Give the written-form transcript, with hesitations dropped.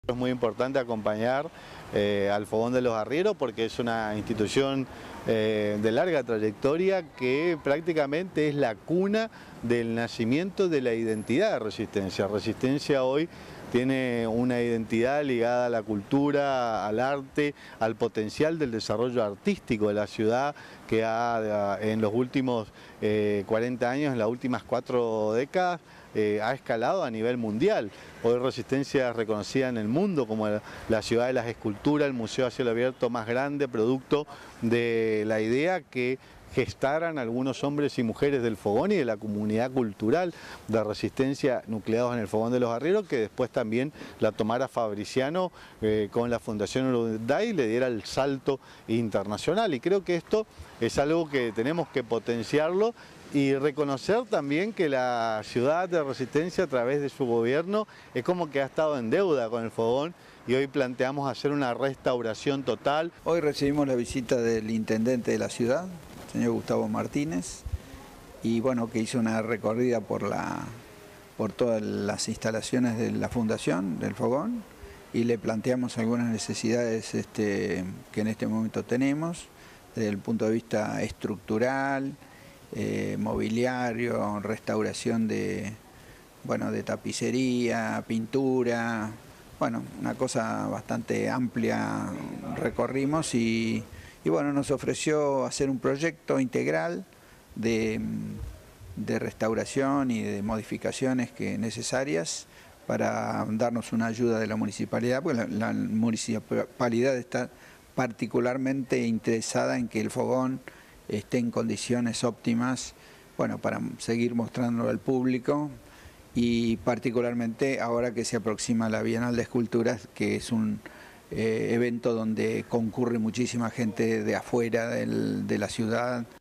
Es muy importante acompañar al Fogón de los Arrieros porque es una institución de larga trayectoria que prácticamente es la cuna del nacimiento de la identidad de Resistencia. Resistencia hoy tiene una identidad ligada a la cultura, al arte, al potencial del desarrollo artístico de la ciudad que en los últimos 40 años, en las últimas 4 décadas, ha escalado a nivel mundial. Hoy Resistencia es reconocida en el mundo como la ciudad de las esculturas, el museo a cielo abierto más grande, producto de la idea que gestaran algunos hombres y mujeres del Fogón y de la comunidad cultural de Resistencia nucleados en el Fogón de los Arrieros, que después también la tomara Fabriciano con la Fundación Urunday y le diera el salto internacional. Y creo que esto es algo que tenemos que potenciarlo y reconocer también que la ciudad de Resistencia a través de su gobierno es como que ha estado en deuda con el Fogón y hoy planteamos hacer una restauración total. Hoy recibimos la visita del intendente de la ciudad, señor Gustavo Martínez, y bueno, que hizo una recorrida por todas las instalaciones de la fundación, del Fogón, y le planteamos algunas necesidades que en este momento tenemos, desde el punto de vista estructural, mobiliario, restauración de tapicería, pintura, bueno, una cosa bastante amplia recorrimos y bueno, nos ofreció hacer un proyecto integral de restauración y de modificaciones necesarias para darnos una ayuda de la municipalidad, porque la municipalidad está particularmente interesada en que el Fogón esté en condiciones óptimas, bueno, para seguir mostrándolo al público y particularmente ahora que se aproxima la Bienal de Esculturas, que es un evento donde concurre muchísima gente de afuera de la ciudad,